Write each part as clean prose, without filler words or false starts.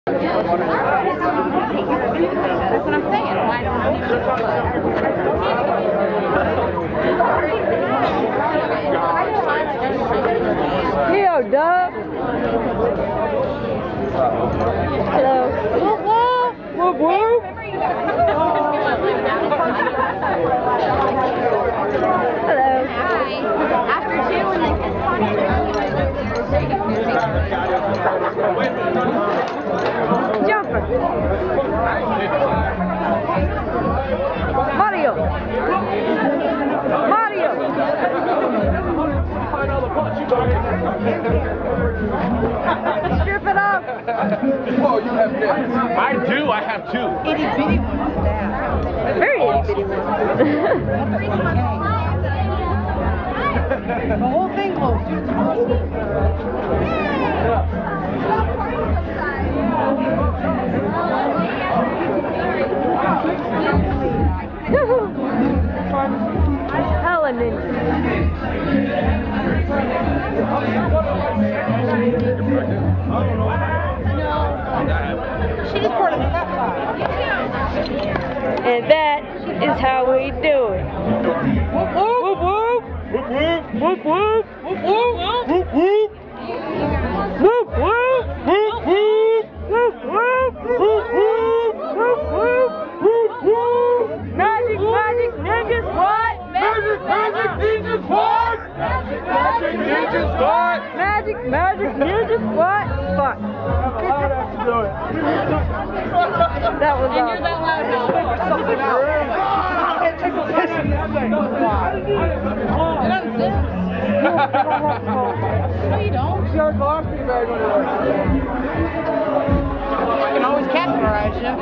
That's what I'm saying. Why don't you? Yo, Doug. Hello. Whoop whoop. Whoop whoop. Hello. Hi. After 2 and then it's fun. Jumper. Mario. Mario. Strip it up. Oh, you have nips. I do. I have two. Itty bitty ones. Very itty bitty one. The whole thing closed. Dude, it's awesome. Hella ninja. She just poured a pepper. And that is how we do it. Whoop whoop. Whoop whoop. Whoop whoop. Whoop whoop. Whoop whoop. Whoop whoop. Whoop whoop. Whoop whoop. Whoop whoop. Whoop whoop. Whoop whoop. Magic, magic, ninja squad. Magic, magic, ninja squad! Magic, ninja squad! Magic, magic, ninja squad. Fuck. That was awesome. No, you don't. See our coffee bag over there. I can always categorize you.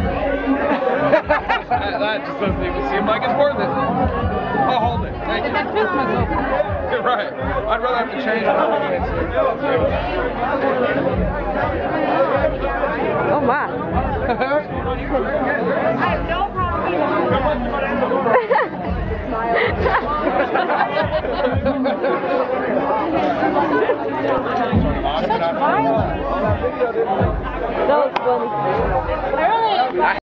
That just doesn't even seem like it's worth it. I'll hold it. Thank you. That pissed myself. You're right. I'd rather have to change my Oh my. I have no problem. Such violence.